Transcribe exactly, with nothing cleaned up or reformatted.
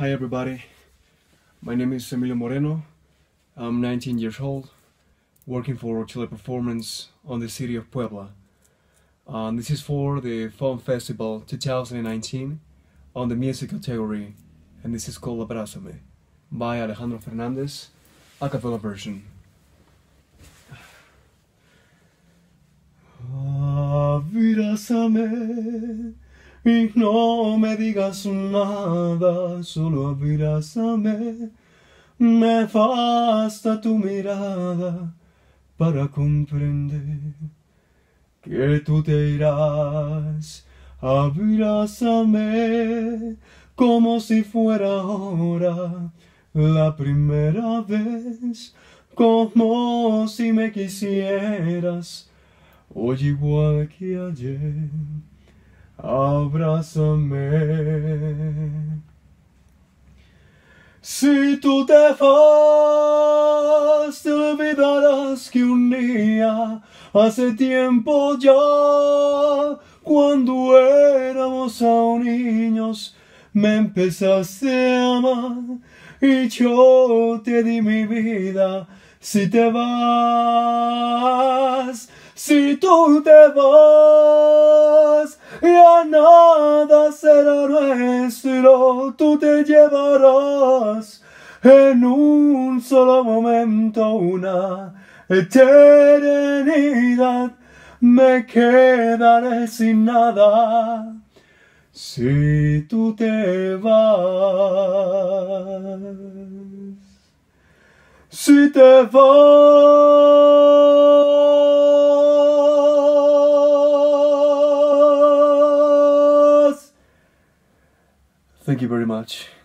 Hi everybody, my name is Emilio Moreno. I'm nineteen years old, working for Chile Performance on the city of Puebla. Um, this is for the Film Festival twenty nineteen on the music category, and this is called Abrázame by Alejandro Fernandez, a cappella version. Abrázame y no me digas nada, solo abrázame. Me basta tu mirada para comprender que tú te irás. Abrázame como si fuera ahora la primera vez, como si me quisieras hoy igual que ayer. Abrázame. Si tú te vas, te olvidarás que un día, hace tiempo ya, cuando éramos aún niños, me empezaste a amar y yo te di mi vida. Si te vas, si tú te vas, ya nada será nuestro, tú te llevarás en un solo momento una eternidad. Me quedaré sin nada si tú te vas. Si te vas. Thank you very much.